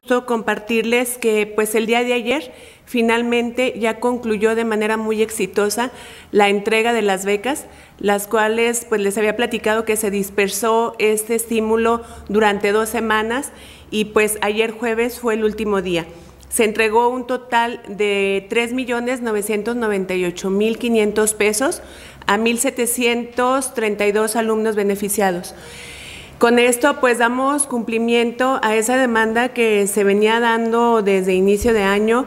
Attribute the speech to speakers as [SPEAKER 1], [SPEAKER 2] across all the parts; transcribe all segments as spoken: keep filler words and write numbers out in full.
[SPEAKER 1] gusto compartirles que pues el día de ayer finalmente ya concluyó de manera muy exitosa la entrega de las becas, las cuales pues les había platicado que se dispersó este estímulo durante dos semanas y pues ayer jueves fue el último día. Se entregó un total de tres millones novecientos noventa y ocho mil quinientos pesos a mil setecientos treinta y dos alumnos beneficiados. Con esto pues damos cumplimiento a esa demanda que se venía dando desde inicio de año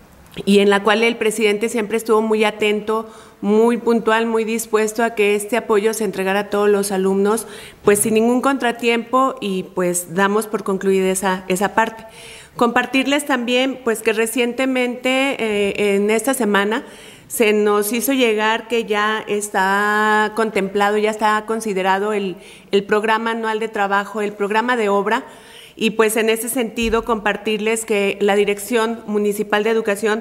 [SPEAKER 1] y en la cual el presidente siempre estuvo muy atento, muy puntual, muy dispuesto a que este apoyo se entregara a todos los alumnos, pues sin ningún contratiempo, y pues damos por concluida esa, esa parte. Compartirles también pues que recientemente eh, en esta semana se nos hizo llegar que ya está contemplado, ya está considerado el, el programa anual de trabajo, el programa de obra, y pues en ese sentido compartirles que la Dirección Municipal de Educación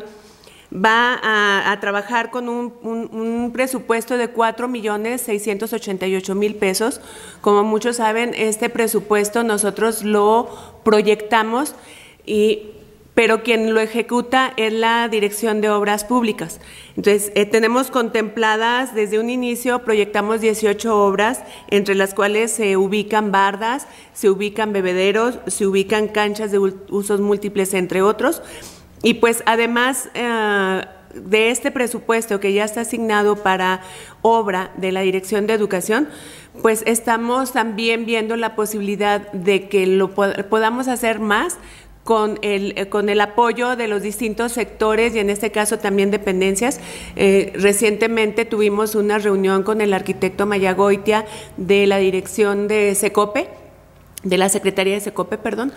[SPEAKER 1] va a, a trabajar con un, un, un presupuesto de cuatro millones seiscientos ochenta y ocho mil pesos. Como muchos saben, este presupuesto nosotros lo proyectamos, y pero quien lo ejecuta es la Dirección de Obras Públicas. Entonces, eh, tenemos contempladas desde un inicio, proyectamos dieciocho obras, entre las cuales se ubican bardas, se ubican bebederos, se ubican canchas de usos múltiples, entre otros. Y pues además eh, de este presupuesto que ya está asignado para obra de la Dirección de Educación, pues estamos también viendo la posibilidad de que lo pod- podamos hacer más con el, con el apoyo de los distintos sectores y en este caso también dependencias. Eh, recientemente tuvimos una reunión con el arquitecto Mayagoitia de la dirección de SECOPE, de la Secretaría de SECOPE, perdón,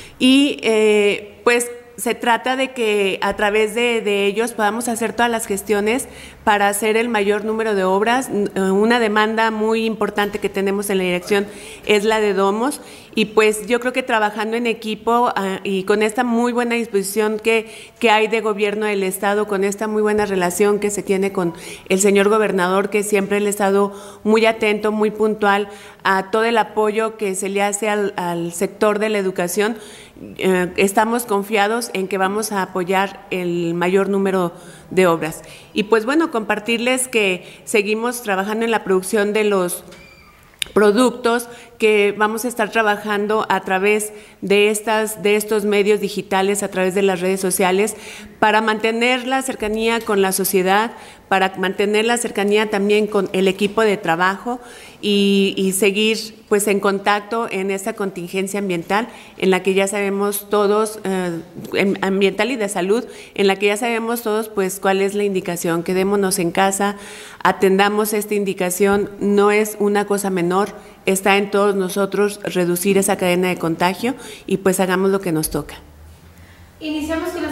[SPEAKER 1] y eh, pues se trata de que a través de, de ellos podamos hacer todas las gestiones para hacer el mayor número de obras. Una demanda muy importante que tenemos en la dirección es la de domos, y pues yo creo que trabajando en equipo uh, y con esta muy buena disposición que, que hay de gobierno del Estado, con esta muy buena relación que se tiene con el señor gobernador, que siempre él ha estado muy atento, muy puntual a todo el apoyo que se le hace al, al sector de la educación, eh, estamos confiados en que vamos a apoyar el mayor número de obras. Y pues bueno, compartirles que seguimos trabajando en la producción de los productos, que vamos a estar trabajando a través de, estas, de estos medios digitales, a través de las redes sociales, para mantener la cercanía con la sociedad, para mantener la cercanía también con el equipo de trabajo y, y seguir pues en contacto en esta contingencia ambiental en la que ya sabemos todos, eh, ambiental y de salud, en la que ya sabemos todos pues cuál es la indicación. Quedémonos en casa, atendamos esta indicación, no es una cosa menor, está en todos nosotros reducir esa cadena de contagio y pues hagamos lo que nos toca.
[SPEAKER 2] Iniciamos con